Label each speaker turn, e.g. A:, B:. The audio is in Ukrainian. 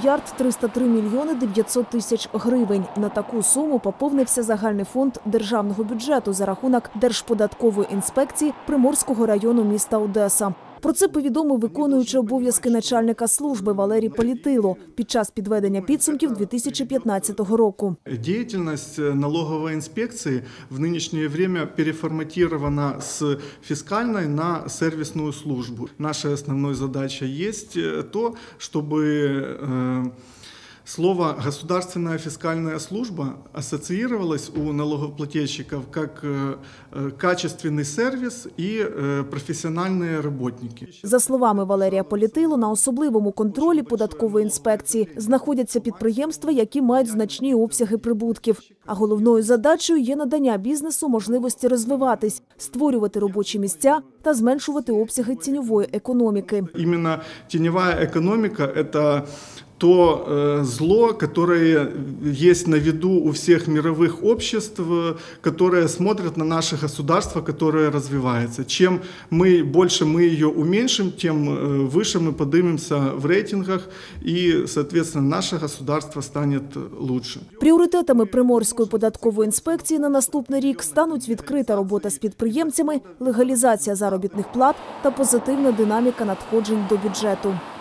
A: мільярд 303 мільйони 900 тисяч гривень. На таку суму поповнився загальний фонд державного бюджету за рахунок Держподаткової інспекції Приморського району міста Одеса. Про це повідомив виконуючий обов'язки начальника служби Валерій Політило під час підведення підсумків 2015 року.
B: Деятельность налоговой инспекции в нынешнее время переформатирована с фискальной на сервисную службу. Нашей основной задачей есть то, чтобы слово «государственная фискальная служба» ассоциировалось у налогоплательщиков как качественный сервис и профессиональные работники.
A: За словами Валерія Політило, на особливому контролі податкової інспекції знаходяться підприємства, які мають значні обсяги прибутків. А головною задачею є надання бізнесу можливості розвиватись, створювати робочі місця та зменшувати обсяги тіньової економіки.
B: Именно теневая экономика – это то зло, которое есть на виду у всех мировых обществ, которые смотрят на наше государство, которое развивается. Чем больше мы ее уменьшим, тем выше мы поднимемся в рейтингах, и, соответственно, наше государство станет лучше.
A: Пріоритетами Приморської податкової інспекції на наступний рік стануть відкрита робота з підприємцями, легалізація заробітних плат та позитивна динаміка надходжень до бюджету.